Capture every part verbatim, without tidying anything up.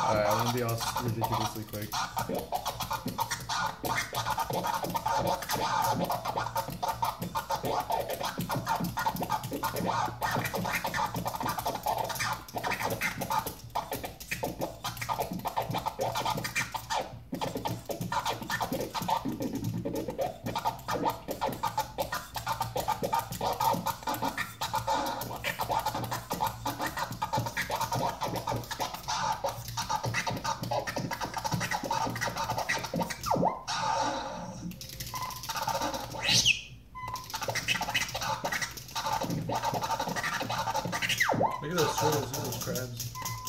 Alright, I won't be all ridiculously quick. Look at those turtles, look at those crabs.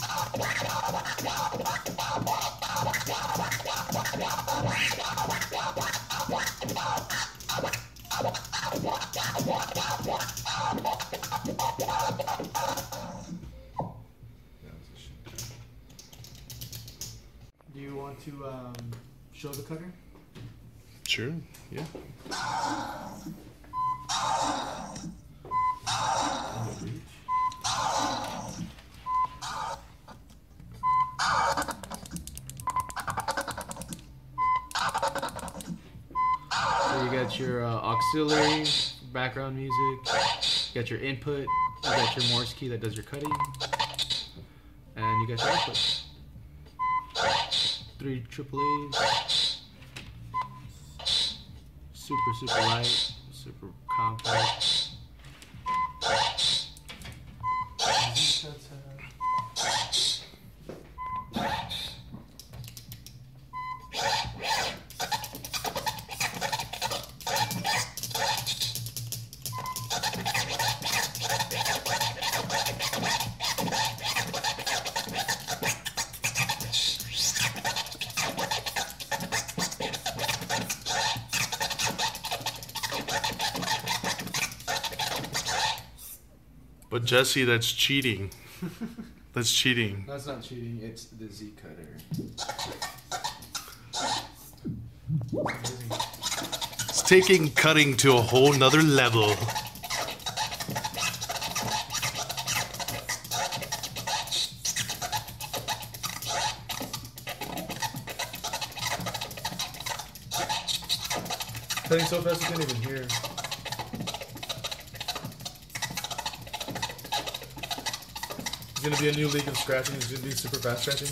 Do you want to um, show the cutter? Sure, yeah. So you got your uh, auxiliary, background music, you got your input, you got your Morse key that does your cutting, and you got your output. Three triple A's, super, super light, super compact. But Jesse, that's cheating. That's cheating. That's not cheating, it's the Z cutter. It's taking cutting to a whole nother level. Cutting so fast you can't even hear. It's gonna be a new league of scratching. It's gonna be super fast scratching.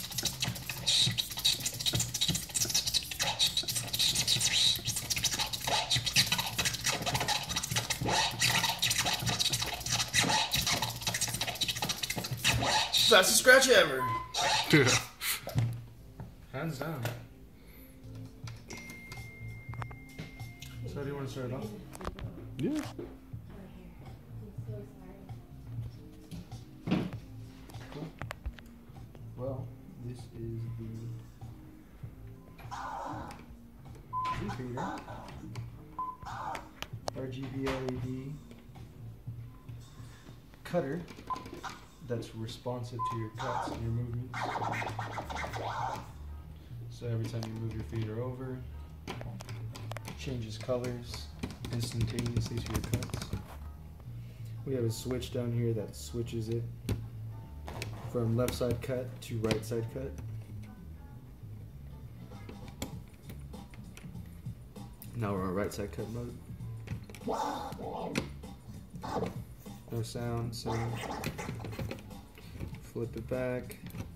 Fastest scratch ever. Dude. Hands down. So how do you want to start it off? Yeah. Well, this is the Z-Feeder, R G B L E D cutter that's responsive to your cuts and your movements. So every time you move your feeder over, it changes colors instantaneously to your cuts. We have a switch down here that switches it from left side cut to right side cut. Now we're on right side cut mode. No sound, so flip it back.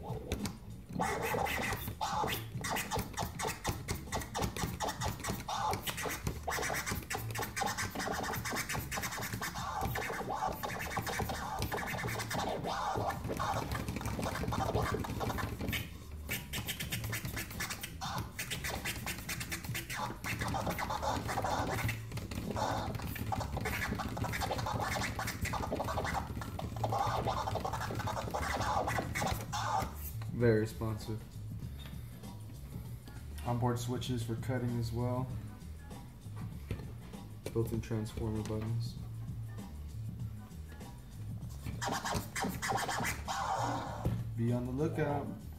Very responsive. Onboard switches for cutting as well. Built-in transformer buttons. Be on the lookout.